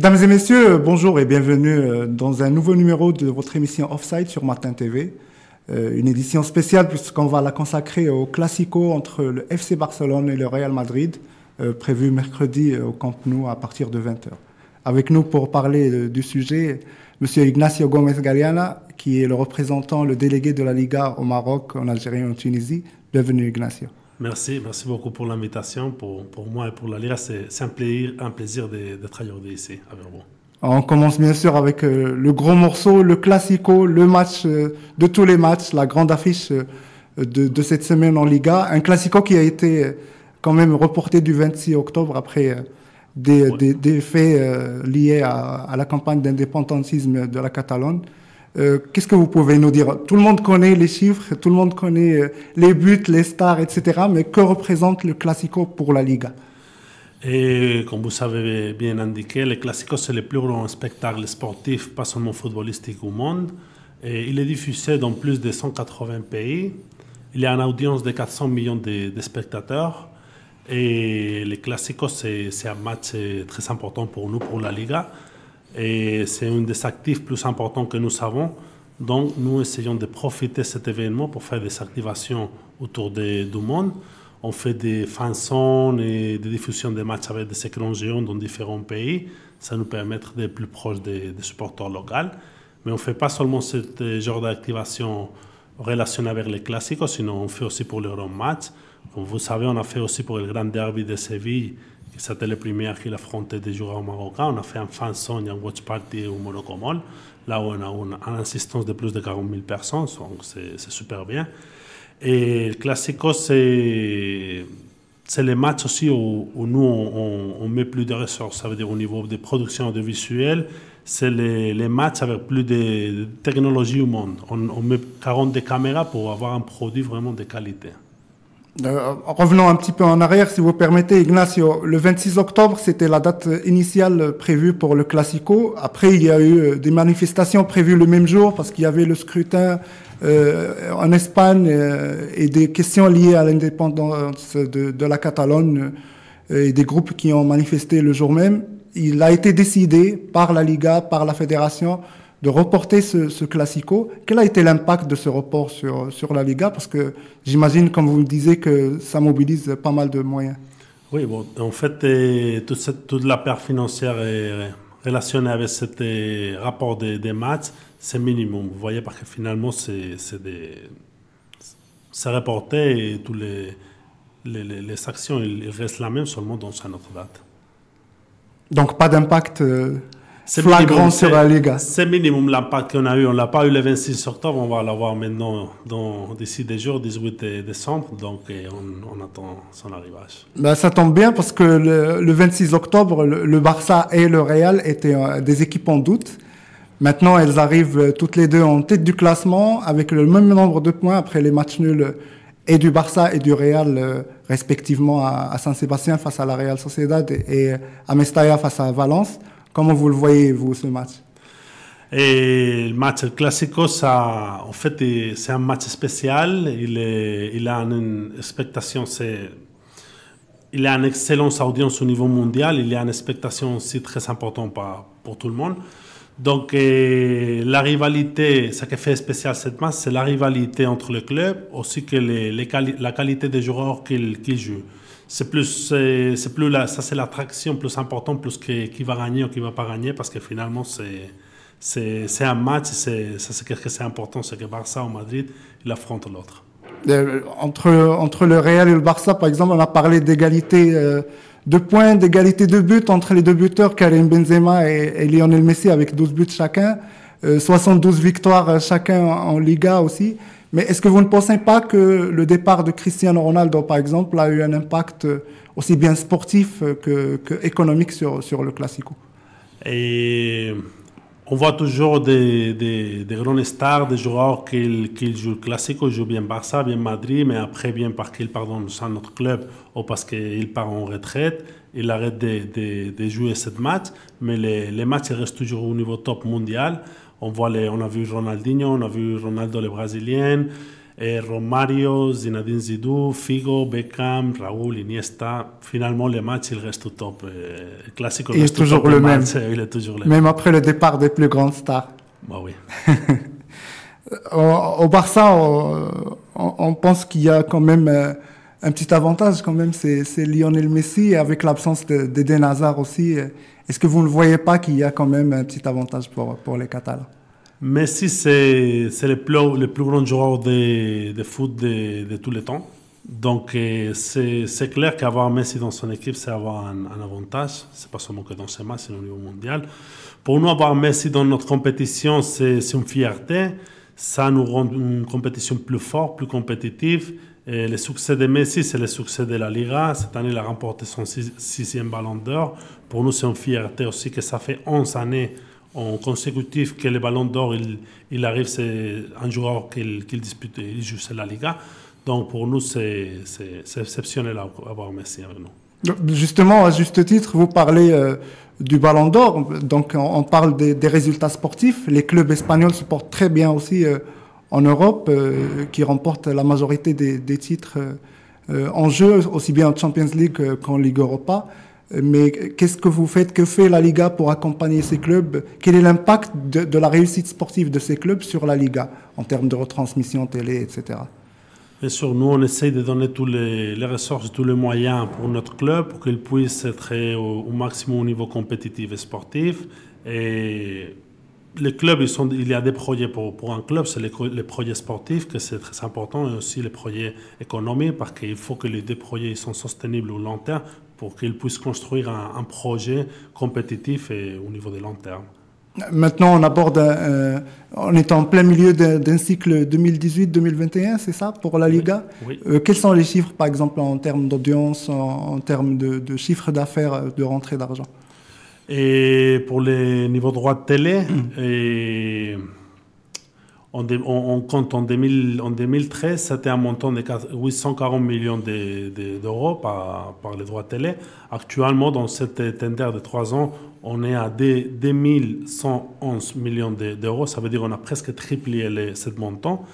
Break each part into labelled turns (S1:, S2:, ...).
S1: Mesdames et messieurs, bonjour et bienvenue dans un nouveau numéro de votre émission Offside sur Martin TV. Une édition spéciale puisqu'on va la consacrer au Classico entre le FC Barcelone et le Real Madrid, prévu mercredi au Camp Nou à partir de 20 heures. Avec nous pour parler du sujet, Monsieur Ignacio Gómez Galeana, qui est le représentant, le délégué de la Liga au Maroc, en Algérie et en Tunisie. Bienvenue Ignacio.
S2: Merci beaucoup pour l'invitation. Pour moi et pour la Liga, c'est un plaisir d'être aujourd'hui ici avec vous.
S1: On commence bien sûr avec le gros morceau, le Classico, le match de tous les matchs, la grande affiche de cette semaine en Liga. Un Classico qui a été quand même reporté du 26 octobre après des faits liés à la campagne d'indépendantisme de la Catalogne. Qu'est-ce que vous pouvez nous dire? Tout le monde connaît les chiffres, tout le monde connaît les buts, les stars, etc. Mais que représente le Classico pour la Liga?
S2: Et comme vous avez bien indiqué, le Classico, c'est le plus grand spectacle sportif, pas seulement footballistique au monde. Et il est diffusé dans plus de 180 pays. Il y a une audience de 400 millions de spectateurs. Et le Classico, c'est un match très important pour nous, pour la Liga. Et c'est un des actifs plus importants que nous avons. Donc, nous essayons de profiter de cet événement pour faire des activations autour du monde. On fait des fanzones et des diffusions de matchs avec des écrans géants dans différents pays. Ça nous permet d'être plus proches des supporters locaux. Mais on ne fait pas seulement ce genre d'activation relationnée avec les classiques, sinon on fait aussi pour les grands matchs. Comme vous savez, on a fait aussi pour le Grand Derby de Séville, qui c'était le premier qu'il affrontait des joueurs marocains. On a fait un fanzone et un watch party au Monaco Mall. Là où on a une insistance de plus de 40 000 personnes, donc c'est super bien. Et le Classico, c'est les matchs aussi où nous, on met plus de ressources. Ça veut dire au niveau des productions audiovisuelles, c'est les matchs avec plus de technologie au monde. On met 40 caméras pour avoir un produit vraiment de qualité.
S1: Revenons un petit peu en arrière, si vous permettez, Ignacio. Le 26 octobre, c'était la date initiale prévue pour le Classico. Après, il y a eu des manifestations prévues le même jour parce qu'il y avait le scrutin en Espagne et des questions liées à l'indépendance de la Catalogne et des groupes qui ont manifesté le jour même. Il a été décidé par la Liga, par la fédération, de reporter ce Classico. Quel a été l'impact de ce report sur la Liga? Parce que j'imagine, comme vous le disiez, que ça mobilise pas mal de moyens.
S2: Oui, bon, en fait, toute la perte financière est relationnée avec ce rapport des matchs, c'est minimum. Vous voyez, parce que finalement, c'est reporté et toutes les actions ils restent la même, seulement dans une autre date.
S1: Donc, pas d'impact flagrant sur la Liga.
S2: C'est minimum l'impact qu'on a eu. On ne l'a pas eu le 26 octobre, on va l'avoir maintenant d'ici des jours, 18 décembre, donc on attend son arrivage.
S1: Ben, ça tombe bien parce que le 26 octobre, le Barça et le Real étaient des équipes en doute. Maintenant, elles arrivent toutes les deux en tête du classement avec le même nombre de points après les matchs nuls et du Barça et du Real, respectivement à San Sébastien face à la Real Sociedad et à Mestalla face à Valence. Comment vous le voyez, vous, ce match?
S2: Et le match Classico, en fait, c'est un match spécial. Il a une expectation, il a une excellente audience au niveau mondial. Il y a une expectation aussi très importante pour tout le monde. Donc, la rivalité, ce qui fait spécial cette match, c'est la rivalité entre les clubs, aussi que la qualité des joueurs qu'ils jouent. Ça c'est l'attraction plus importante, plus que qui va gagner ou qui va pas gagner, parce que finalement c'est un match, c'est quelque chose important, c'est que Barça ou Madrid, il affronte l'autre.
S1: Entre le Real et le Barça, par exemple, on a parlé d'égalité de points, d'égalité de buts entre les deux buteurs, Karim Benzema et Lionel Messi, avec 12 buts chacun, 72 victoires chacun en Liga aussi. Mais est-ce que vous ne pensez pas que le départ de Cristiano Ronaldo, par exemple, a eu un impact aussi bien sportif que économique sur le Classico?
S2: Et on voit toujours des grandes stars, des joueurs qui jouent le Classico, jouent bien Barça, bien Madrid, mais après bien parce qu'ils partent dans un autre club ou parce qu'ils partent en retraite, ils arrêtent de jouer ce match, mais les matchs restent toujours au niveau top mondial. On a vu Ronaldinho, on a vu Ronaldo le Brésilien, Et Romario, Zinedine Zidane, Figo, Beckham, Raúl, Iniesta. Finalement, les matchs, ils restent au top. Le classique
S1: Il est toujours le même.
S2: Il est toujours le
S1: même. Même après le départ des plus grandes stars.
S2: Bah oui.
S1: Au Barça, on pense qu'il y a quand même un petit avantage, quand même, c'est Lionel Messi, et avec l'absence d'Eden Hazard aussi. Est-ce que vous ne voyez pas qu'il y a quand même un petit avantage pour les Catalans?
S2: Messi, c'est le plus grand joueur de foot de tous les temps. Donc, c'est clair qu'avoir Messi dans son équipe, c'est avoir un avantage. C'est pas seulement que dans ces matchs, c'est au niveau mondial. Pour nous, avoir Messi dans notre compétition, c'est une fierté. Ça nous rend une compétition plus forte, plus compétitive. Et le succès de Messi, c'est le succès de la Liga. Cette année, il a remporté son sixième ballon d'or. Pour nous, c'est une fierté aussi que ça fait 11 années en consécutif que le ballon d'or, il arrive, c'est un joueur qu'il dispute, il joue sur la Liga. Donc pour nous, c'est exceptionnel d'avoir Messi avec nous.
S1: Justement, à juste titre, vous parlez du ballon d'or. Donc on parle des résultats sportifs. Les clubs espagnols se portent très bien aussi en Europe, qui remportent la majorité des titres en jeu, aussi bien en Champions League qu'en Ligue Europa. Mais qu'est-ce que vous faites? Que fait la Liga pour accompagner ces clubs? Quel est l'impact de la réussite sportive de ces clubs sur la Liga en termes de retransmission télé, etc.?
S2: Bien sûr, nous, on essaye de donner tous les ressources, tous les moyens pour notre club pour qu'il puisse être au maximum au niveau compétitif et sportif. Et les clubs, il y a des projets pour un club, c'est les projets sportifs, que c'est très important, et aussi les projets économiques, parce qu'il faut que les deux projets ils sont soutenables au long terme pour qu'ils puissent construire un projet compétitif et au niveau de long terme.
S1: Maintenant, on est en plein milieu d'un cycle 2018-2021, c'est ça, pour la Liga?
S2: Oui.
S1: Quels sont les chiffres, par exemple, en termes d'audience, en termes de chiffre d'affaires, de rentrée d'argent?
S2: Et pour les niveaux droits de télé, on compte en 2013, c'était un montant de 840 millions d'euros par les droits de télé. Actuellement, dans cette tender de 3 ans, on est à 2111 millions d'euros. Ça veut dire qu'on a presque triplé ce montant.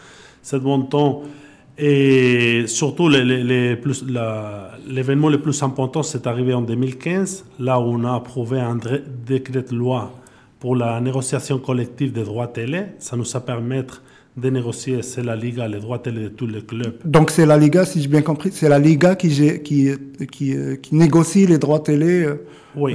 S2: Et surtout, l'événement le plus important, c'est arrivé en 2015, là où on a approuvé un décret de loi pour la négociation collective des droits télé. Ça nous a permis de négocier, c'est la Liga, les droits télé de tous les clubs.
S1: Donc c'est la Liga, si j'ai bien compris, c'est la Liga qui négocie les droits télé
S2: oui.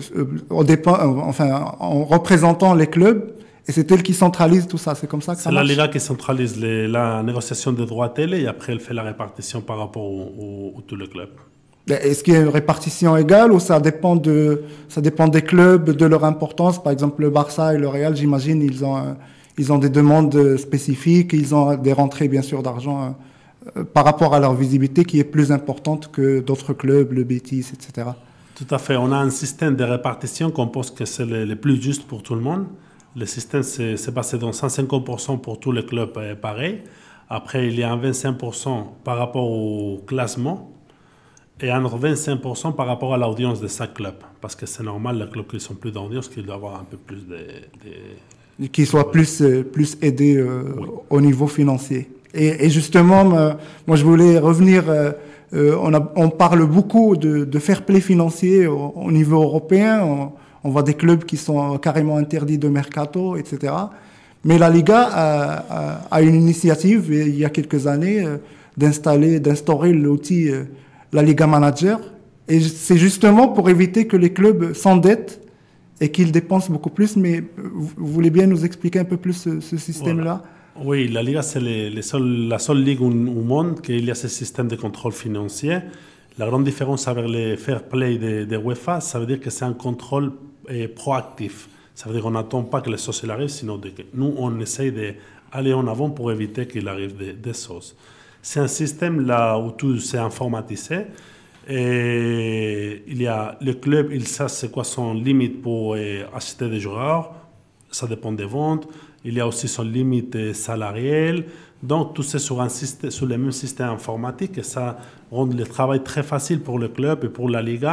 S1: en représentant les clubs. Et c'est elle qui centralise tout ça, c'est comme ça que ça marche?
S2: C'est la Liga qui centralise la négociation des droits télé et après elle fait la répartition par rapport à tous les clubs.
S1: Est-ce qu'il y a une répartition égale ou ça dépend des clubs, de leur importance? Par exemple, le Barça et le Real, j'imagine, ils ont des demandes spécifiques, ils ont des rentrées, bien sûr, d'argent par rapport à leur visibilité qui est plus importante que d'autres clubs, le Betis, etc.
S2: Tout à fait. On a un système de répartition qu'on pense que c'est le plus juste pour tout le monde. Le système, c'est basé dans 150% pour tous les clubs pareil. Après, il y a un 25% par rapport au classement et un autre 25% par rapport à l'audience de chaque club. Parce que c'est normal, les clubs qui sont plus d'audience, qu'ils doivent avoir un peu plus de...
S1: Qu'ils soient plus aidés oui. Au niveau financier. Et justement, moi je voulais revenir... on parle beaucoup de fair play financier au niveau européen. On voit des clubs qui sont carrément interdits de mercato, etc. Mais la Liga a une initiative, il y a quelques années, d'instaurer l'outil la Liga Manager. Et c'est justement pour éviter que les clubs s'endettent et qu'ils dépensent beaucoup plus. Mais vous voulez bien nous expliquer un peu plus ce système-là?
S2: Voilà. Oui, la Liga, c'est la seule ligue au monde qu'il y a ce système de contrôle financier. La grande différence avec les fair play de UEFA, ça veut dire que c'est un contrôle proactif. Ça veut dire qu'on n'attend pas que les choses arrivent, sinon que nous, on essaye d'aller en avant pour éviter qu'il arrive des choses. C'est un système là où tout s'est informatisé. Et il y a le club, il sait c'est quoi son limite pour acheter des joueurs. Ça dépend des ventes. Il y a aussi son limite salariale. Donc, tout c'est sur le même système informatique et ça rend le travail très facile pour le club et pour la Liga.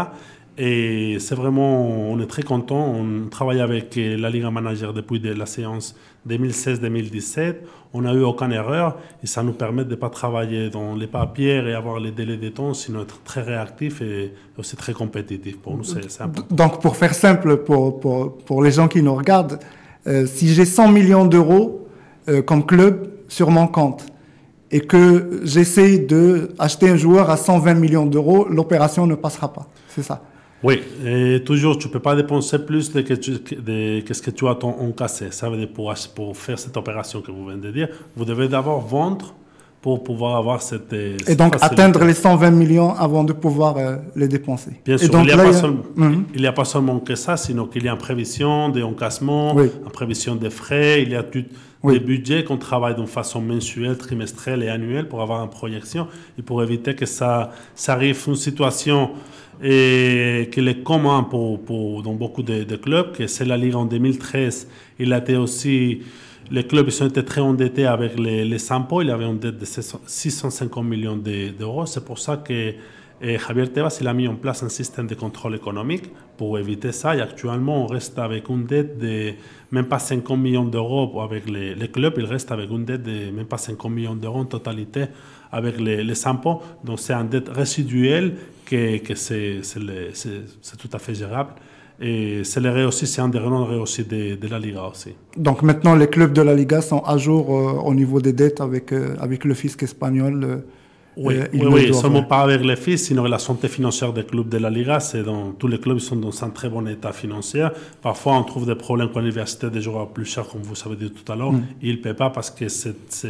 S2: Et c'est vraiment, on est très content. On travaille avec la Liga Manager depuis la séance 2016-2017. On n'a eu aucune erreur et ça nous permet de ne pas travailler dans les papiers et avoir les délais de temps, sinon être très réactif et aussi très compétitif. Pour nous, c'est important.
S1: Donc, pour faire simple, pour les gens qui nous regardent, si j'ai 100 millions d'euros comme club sur mon compte et que j'essaie d'acheter un joueur à 120 millions d'euros, l'opération ne passera pas. C'est ça?
S2: Oui, et toujours, tu ne peux pas dépenser plus de ce que tu as encaissé. Ça veut dire pour faire cette opération que vous venez de dire, vous devez d'abord vendre pour pouvoir avoir cette
S1: et donc
S2: facilité.
S1: Atteindre les 120 millions avant de pouvoir les dépenser.
S2: Bien sûr,
S1: donc,
S2: il n'y a pas seulement que ça, sinon qu'il y a une prévision d'encaissement, une prévision des frais, il y a des budgets qu'on travaille de façon mensuelle, trimestrielle et annuelle pour avoir une projection et pour éviter que ça arrive une situation et qu'il est commun dans beaucoup de clubs, que c'est la Ligue en 2013. Il a été aussi, les clubs ils ont été très endettés avec les Sampo, il avait une dette de 650 millions d'euros. C'est pour ça que Javier Tebas il a mis en place un système de contrôle économique pour éviter ça. Et actuellement, on reste avec une dette de même pas 50 millions d'euros avec les clubs. Il reste avec une dette de même pas 50 millions d'euros en totalité avec les Sampo. Donc, c'est une dette résiduelle que c'est tout à fait gérable. Et c'est un des relais aussi de la Liga aussi.
S1: Donc maintenant, les clubs de la Liga sont à jour au niveau des dettes avec le fisc espagnol.
S2: Oui, seulement pas avec les fiscs, sinon la santé financière des clubs de la Liga, tous les clubs sont dans un très bon état financier. Parfois, on trouve des problèmes avec l'université des joueurs plus chers, comme vous savez dit tout à l'heure. Ils ne paient pas parce que cet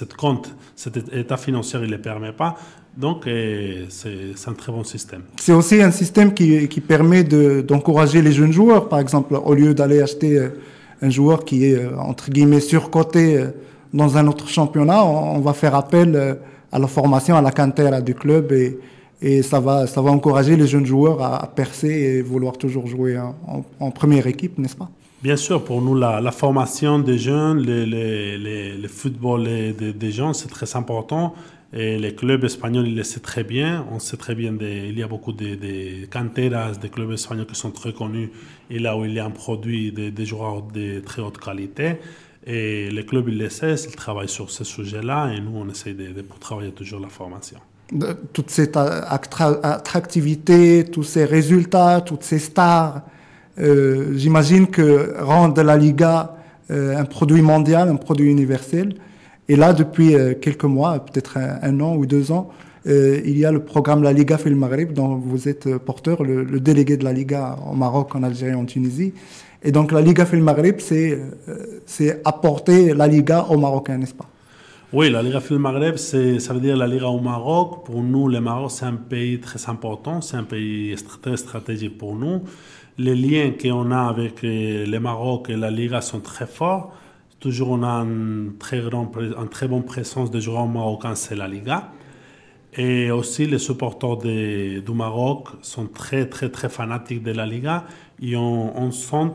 S2: état financier ne les permet pas. Donc, c'est un très bon système.
S1: C'est aussi un système qui permet d'encourager les jeunes joueurs. Par exemple, au lieu d'aller acheter un joueur qui est, entre guillemets, surcoté dans un autre championnat, on va faire appel à la formation, à la cantera du club et ça va encourager les jeunes joueurs à percer et vouloir toujours jouer en première équipe, n'est-ce pas?
S2: Bien sûr, pour nous, la formation des jeunes, le football des jeunes, c'est très important. Et les clubs espagnols, ils le savent très bien. On sait très bien, il y a beaucoup de canteras, des clubs espagnols qui sont très connus. Et là où il y a un produit des joueurs de très haute qualité. Et les clubs, ils le savent, ils travaillent sur ce sujet-là. Et nous, on essaie de travailler toujours la formation.
S1: Toute cette attractivité, tous ces résultats, toutes ces stars, j'imagine que rendent la Liga un produit mondial, un produit universel. Et là, depuis quelques mois, peut-être un an ou 2 ans, il y a le programme La Liga Fil Maghreb dont vous êtes porteur, le délégué de la Liga au Maroc, en Algérie, en Tunisie. Et donc la Liga Fil Maghreb, c'est apporter la Liga aux Marocains, n'est-ce pas?
S2: Oui, la Liga Fil Maghreb, ça veut dire la Liga au Maroc. Pour nous, le Maroc, c'est un pays très important, c'est un pays très stratégique pour nous. Les liens qu'on a avec le Maroc et la Liga sont très forts. Toujours, on a une très bonne présence de joueurs marocains, c'est la Liga. Et aussi, les supporters du Maroc sont très, très, très fanatiques de la Liga. Et on sent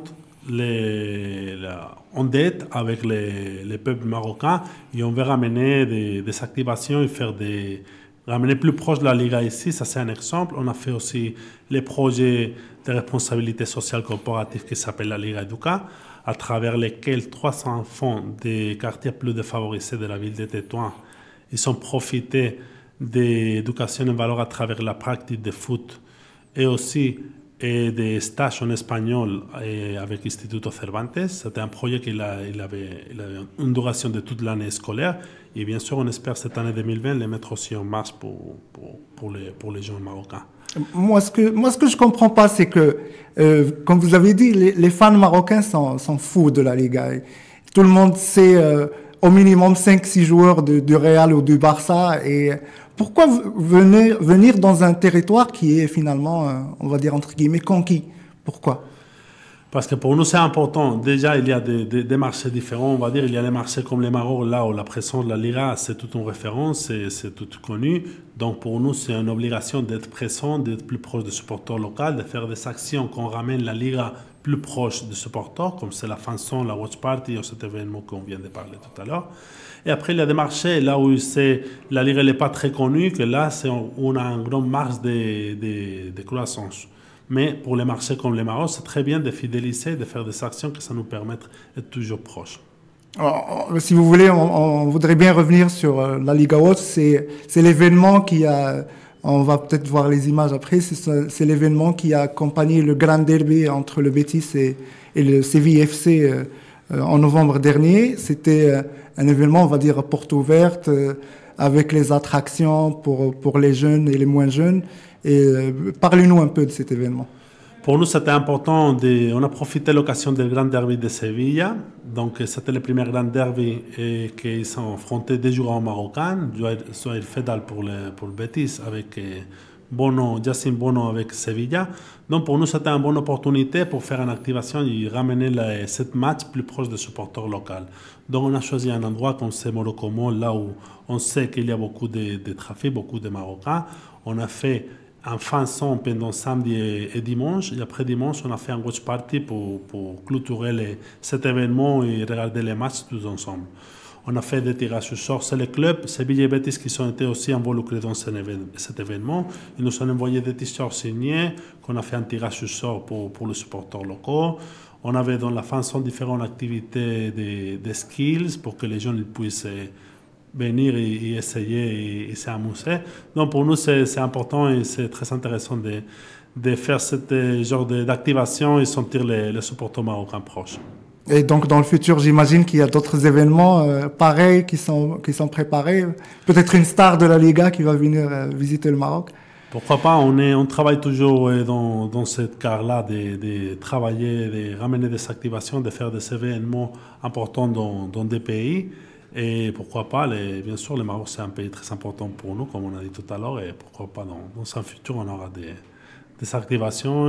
S2: en dette avec les peuples marocains. Et on veut ramener des activations et ramener plus proche de la Liga ici. Ça, c'est un exemple. On a fait aussi les projets de responsabilité sociale corporative qui s'appelle la Liga Educa, à travers lesquels 300 enfants des quartiers plus défavorisés de la ville de Tétouan, ils ont profité d'éducation en valeur à travers la pratique de foot et aussi des stages en espagnol avec l'Instituto Cervantes. C'était un projet il avait une duration de toute l'année scolaire et bien sûr on espère cette année 2020 les mettre aussi en marche pour les jeunes marocains.
S1: Moi, ce que je comprends pas, c'est que, comme vous avez dit, les fans marocains sont fous de la Liga. Tout le monde sait au minimum 5-6 joueurs du Real ou du Barça. Et pourquoi venir dans un territoire qui est finalement, on va dire entre guillemets, conquis? Pourquoi?
S2: Parce que pour nous, c'est important. Déjà, il y a des marchés différents. On va dire, il y a des marchés comme le Maroc, là où la présence de la Liga, c'est toute une référence, c'est tout connu. Donc, pour nous, c'est une obligation d'être présent, d'être plus proche des supporters locaux, de faire des actions qu'on ramène la Liga plus proche des supporters, comme c'est la fanzone, la watch party, ou cet événement qu'on vient de parler tout à l'heure. Et après, il y a des marchés là où la Liga n'est pas très connue, que là, on a une grande marge de croissance. Mais pour les marchés comme le Maroc, c'est très bien de fidéliser, de faire des actions que ça nous permettent d'être toujours proches.
S1: Alors, si vous voulez, on voudrait bien revenir sur la Liga Watch. C'est l'événement qui a, on va peut-être voir les images après, c'est l'événement qui a accompagné le grand derby entre le Betis et le Séville FC en novembre dernier. C'était un événement, on va dire, à porte ouverte, avec les attractions pour les jeunes et les moins jeunes. Et parlez-nous un peu de cet événement.
S2: Pour nous, c'était important. On a profité de l'occasion du Grand Derby de Séville. Donc, c'était le premier Grand Derby qu'ils sont affrontés des joueurs marocains. Soit il fédéral pour le Betis avec Yacine Bono avec Sevilla. Donc, pour nous, c'était une bonne opportunité pour faire une activation et ramener cette match plus proche des supporters locaux. Donc, on a choisi un endroit comme c'est Morocomo, là où on sait qu'il y a beaucoup de trafic, beaucoup de Marocains. On a fait un fin son pendant samedi et dimanche. Et après dimanche, on a fait un watch party pour clôturer cet événement et regarder les matchs tous ensemble. On a fait des tirages au sort. C'est les clubs, Séville et Betis qui ont été aussi involucrés dans cet événement. Ils nous ont envoyé des t-shirts signés, qu'on a fait un tirage au sort pour les supporters locaux. On avait dans la fin son différentes activités de skills pour que les gens puissent venir et essayer et s'amuser. Donc pour nous, c'est important et c'est très intéressant de faire ce genre d'activation et sentir les supporters marocains proches.
S1: Et donc dans le futur, j'imagine qu'il y a d'autres événements pareils qui sont préparés. Peut-être une star de la Liga qui va venir visiter le Maroc.
S2: Pourquoi pas, on travaille toujours dans cette carte-là de travailler, de ramener des activations, de faire des événements importants dans des pays. Et pourquoi pas, bien sûr, le Maroc, c'est un pays très important pour nous, comme on a dit tout à l'heure, et pourquoi pas, dans un futur, on aura des activations,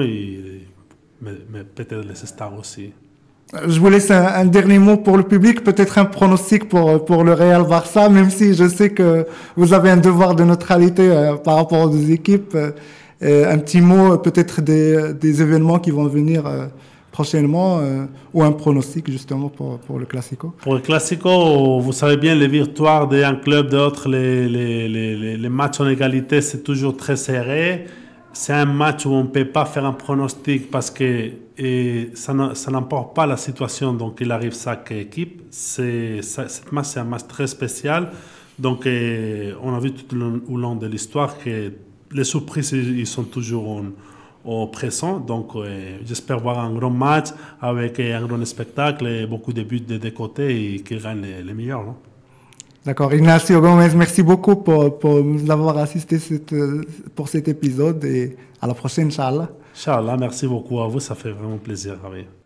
S2: mais peut-être les stars aussi.
S1: Je vous laisse un dernier mot pour le public, peut-être un pronostic pour le Real Barça, même si je sais que vous avez un devoir de neutralité par rapport aux deux équipes. Un petit mot, peut-être des événements qui vont venir prochainement, ou un pronostic justement pour le Classico.
S2: Pour le Classico, vous savez bien, les victoires d'un club, d'autres, les matchs en égalité, c'est toujours très serré. C'est un match où on ne peut pas faire un pronostic parce que ça n'emporte pas la situation dont il arrive chaque équipe. Cette match, c'est un match très spécial. Donc, on a vu tout au long de l'histoire que les surprises, ils sont toujours présents. Donc, j'espère voir un grand match avec un grand spectacle et beaucoup de buts des deux côtés et qu'ils gagnent les meilleurs. Non?
S1: D'accord. Ignacio Gomez, merci beaucoup pour nous avoir assisté pour cet épisode et à la prochaine, Inch'Allah.
S2: Inch'Allah, merci beaucoup à vous, ça fait vraiment plaisir.